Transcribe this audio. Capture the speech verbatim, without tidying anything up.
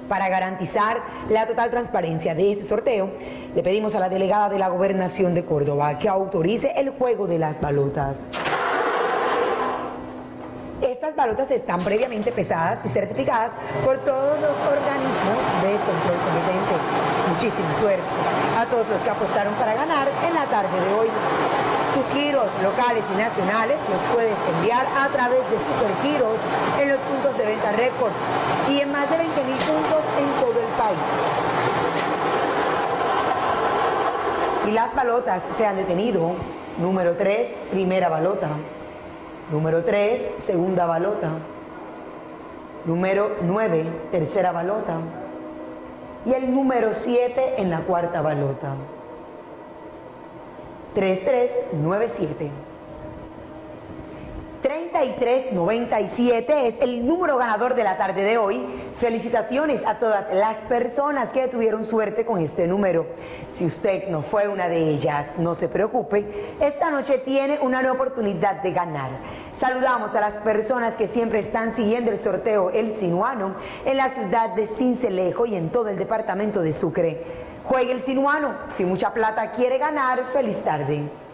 Para garantizar la total transparencia de este sorteo, le pedimos a la delegada de la Gobernación de Córdoba que autorice el juego de las balotas. Estas balotas están previamente pesadas y certificadas por todos los organismos de control competente. Muchísima suerte a todos los que apostaron para ganar en la tarde de hoy. Tus giros locales y nacionales los puedes enviar a través de Supergiros en los puntos de venta récord y en más de veinte mil puntos en todo el país. Y las balotas se han detenido. Número tres, primera balota. Número tres, segunda balota. Número nueve, tercera balota. Y el número siete en la cuarta balota. tres tres nueve siete. treinta y tres noventa y siete es el número ganador de la tarde de hoy. Felicitaciones a todas las personas que tuvieron suerte con este número. Si usted no fue una de ellas, no se preocupe. Esta noche tiene una nueva oportunidad de ganar. Saludamos a las personas que siempre están siguiendo el sorteo El Sinuano en la ciudad de Sincelejo y en todo el departamento de Sucre. Juegue el Sinuano. Si mucha plata quiere ganar, feliz tarde.